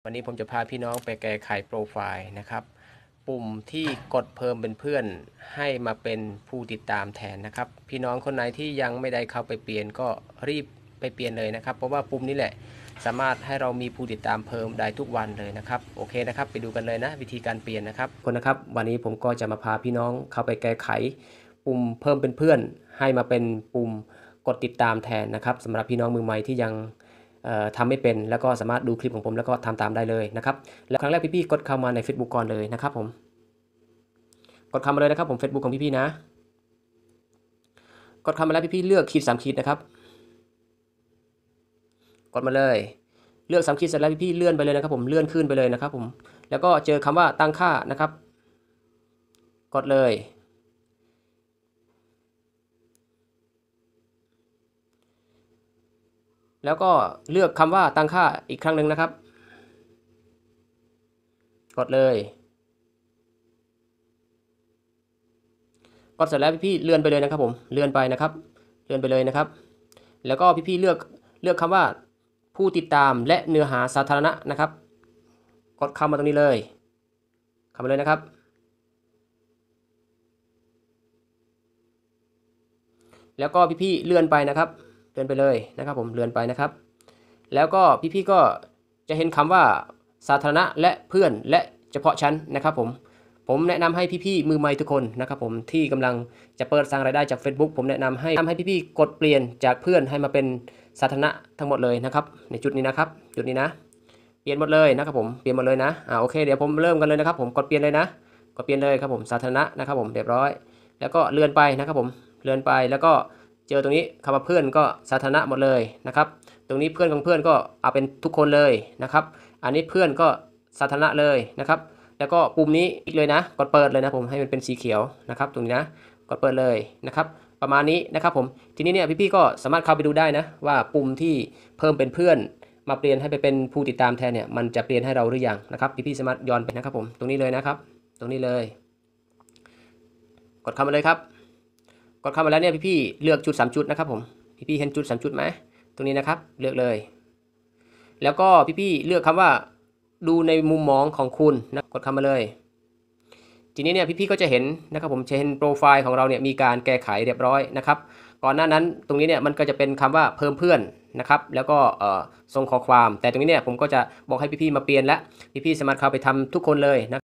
วันนี้ผมจะพาพี่น้องไปแก้ไขโปรไฟล์นะครับปุ่มที่กดเพิ่มเป็นเพื่อนให้มาเป็นผู้ติดตามแทนนะครับพี่น้องคนไหนที่ยังไม่ได้เข้าไปเปลี่ยนก็รีบไปเปลี่ยนเลยนะครับเพราะว่าปุ่มนี้แหละสามารถให้เรามีผู้ติดตามเพิ่มได้ทุกวันเลยนะครับโอเคนะครับไปดูกันเลยนะวิธีการเปลี่ยนนะครับคนนะครับวันนี้ผมก็จะมาพาพี่น้องเข้าไปแก้ไขปุ่มเพิ่มเป็นเพื่อนให้มาเป็นปุ่มกดติดตามแทนนะครับสำหรับพี่น้องมือใหม่ที่ยังทำไม่เป็นแล้วก็สามารถดูคลิปของผมแล้วก็ทำตามได้เลยนะครับแล้วครั้งแรกพี่ๆกดเข้ามาใน Facebook ก่อนเลยนะครับผมกดเข้ามาเลยนะครับผม Facebook ของพี่ๆนะกดเข้ามาแล้วพี่ๆเลือกขีด3ขีดนะครับกดมาเลยเลือก3ขีดเสร็จแล้วพี่ๆเลื่อนไปเลยนะครับผมเลื่อนขึ้นไปเลยนะครับผมแล้วก็เจอคำว่าตั้งค่านะครับกดเลยแล้วก็เลือกคำว่าตั้งค่าอีกครั้งหนึ่งนะครับกดเลยกดเสร็จแล้วพี่ๆเลื่อนไปเลยนะครับผมเลื่อนไปนะครับเลื่อนไปเลยนะครับแล้วก็พี่ๆเลือกคำว่าผู้ติดตามและเนื้อหาสาธารณะนะครับกดเข้ามาตรงนี้เลยเข้ามาเลยนะครับแล้วก็พี่ๆเลื่อนไปนะครับเลื่อนไปเลยนะครับผมเลื่อนไปนะครับแล้วก็พี่ๆก็จะเห็นคำว่าสาธารณะและเพื่อนและเฉพาะชั้นนะครับผมแนะนำให้พี่ๆมือใหม่ทุกคนนะครับผมที่กำลังจะเปิดสร้างรายได้จาก Facebook ผมแนะนำให้พี่ๆกดเปลี่ยนจากเพื่อนให้มาเป็นสาธารณะทั้งหมดเลยนะครับในจุดนี้นะครับจุดนี้นะเปลี่ยนหมดเลยนะครับผมเปลี่ยนหมดเลยนะโอเคเดี๋ยวผมเริ่มกันเลยนะครับผมกดเปลี่ยนเลยนะกดเปลี่ยนเลยครับผมสาธารณะนะครับผมเรียบร้อยแล้วก็เลื่อนไปนะครับผมเลื่อนไปแล้วก็เจอตรงนี้คำว่าเพื่อนก็สาธารณะหมดเลยนะครับตรงนี้เพื่อนของเพื่อนก็เอาเป็นทุกคนเลยนะครับอันนี้เพื่อนก็สาธารณะเลยนะครับแล้วก็ปุ่มนี้อีกเลยนะกดเปิดเลยนะผมให้มันเป็นสีเขียวนะครับตรงนี้นะกดเปิดเลยนะครับประมาณนี้นะครับผมทีนี้เนี่ยพี่ๆก็สามารถเข้าไปดูได้นะว่าปุ่มที่เพิ่มเป็นเพื่อนมาเปลี่ยนให้ไปเป็นผู้ติดตามแทนเนี่ยมันจะเปลี่ยนให้เราหรือยังนะครับพี่ๆสามารถย้อนไปนะครับผมตรงนี้เลยนะครับตรงนี้เลยกดเข้ามาเลยครับกดเข้ามาแล้วเนี่ยพี่ๆเลือกจุด3จุดนะครับผมพี่ๆเห็นจุด3จุดไหมตรงนี้นะครับเลือกเลยแล้วก็พี่ๆเลือกคำว่าดูในมุมมองของคุณนะกดเข้ามาเลยทีนี้เนี่ยพี่ๆก็จะเห็นนะครับผมจะเห็นโปรไฟล์ของเราเนี่ยมีการแก้ไขเรียบร้อยนะครับก่อนหน้านั้นตรงนี้เนี่ยมันก็จะเป็นคำว่าเพิ่มเพื่อนนะครับแล้วก็ส่งข้อความแต่ตรงนี้เนี่ยผมก็จะบอกให้พี่ๆมาเปลี่ยนแล้วพี่ๆสามารถเข้าไปทำทุกคนเลยนะ